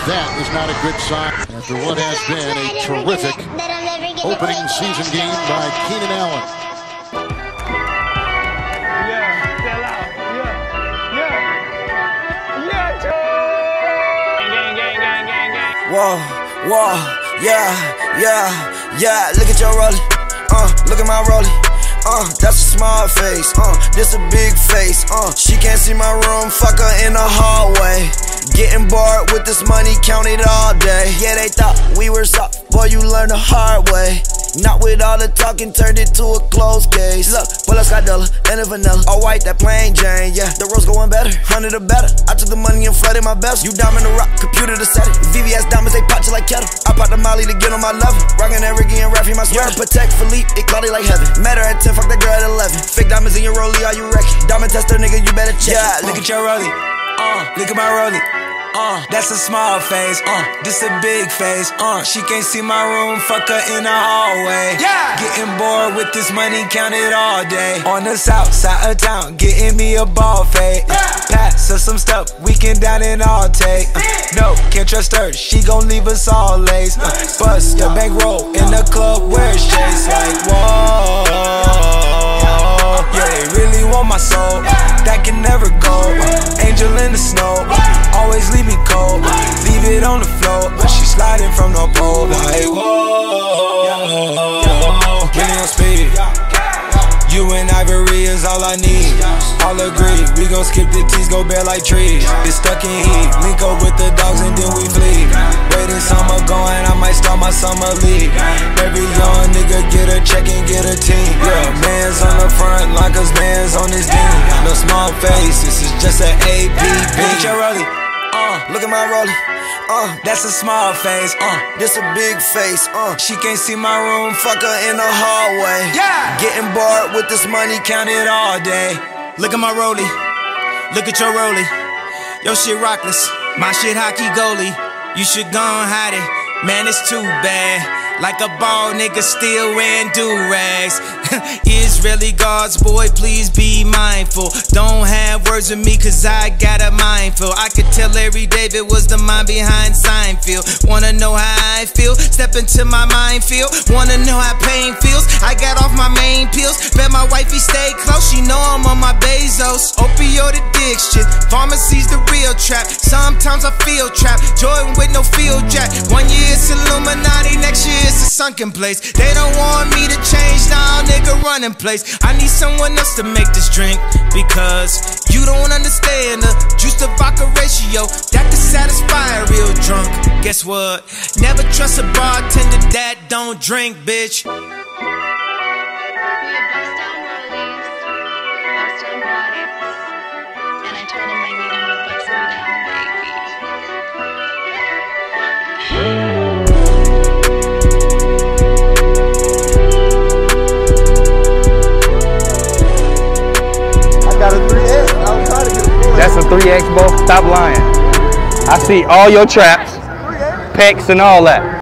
that is not a good sign after what has been a terrific opening season game by Keenan Allen. Whoa, whoa, yeah. Look at your rollie, look at my rollie. That's a small face, this a big face, she can't see my room, fuck her in the hallway. Getting bored with this money, count it all day. Yeah, they thought we were soft, boy, you learn the hard way. Not with all the talking, turned it to a closed case. Look, bullets got dollar, and a vanilla. All white, that plain Jane, yeah. The road's going better, 100 or better. I took the money and flooded my best. You diamond the rock, computer to set it. VVS diamonds, they pop you like kettle. I pop the molly to get on my level. Rockin' that Ricky and Raffy, my sweater. Protect Philippe, it cloudy like heaven. Met her at 10, fuck that girl at 11. Fake diamonds in your rollie, are you wrecking? Diamond tester, nigga, you better check. Yeah, look at your rollie, look at my rollie. That's a small face, this a big face, she can't see my room, fuck her in the hallway. Yeah. Getting bored with this money, count it all day. On the south side of town, getting me a ball fade. Pass her some stuff, we can down and all take. No, can't trust her, she gon' leave us all laced. Bust the bankroll in the club where it's chased. Like, whoa, yeah, they really want my soul. That can never go. Angel in the snow, always leave me cold. Leave it on the floor, but she sliding from the pole. Like, whoa, really on speed. You and Ivory is all I need. All agree, we gon' skip the T's, go bare like trees. It's stuck in heat, link up with the dogs and then we flee. Waiting summer going, I might start my summer league. Every young nigga get a check and get a team. Yeah, man's on the front line cause man's on his team. No small face, this is just an APB. Look at your rollie, look at my rollie. That's a small face, this a big face, she can't see my room, fuck her in the hallway. Yeah. Getting bored with this money, count it all day. Look at my rollie, look at your rollie. Your shit rockless, my shit hockey goalie. You should go and hide it, man, it's too bad. Like a ball nigga still wearing do-rags. Israeli guards, boy, please be mindful. Don't have words with me cause I got a mindful. I could tell Larry David was the mind behind Seinfeld. Wanna know how I feel? Step into my minefield. Wanna know how pain feels? I got off my main pills. Bet my wifey stay close, she know I'm on my Bezos. Opioid addiction, pharmacy's the real trap. Sometimes I feel trapped, Jordan with no field jack. 1 year it's Illuminati, next year it's a sunken place. They don't want me to change, now nigga running place. I need someone else to make this drink because you don't understand the juice to vodka ratio that can satisfy a real drunk. Guess what? Never trust a bartender that don't drink, bitch. That's a 3X, bro. Stop lying. I see all your traps, pecs, and all that.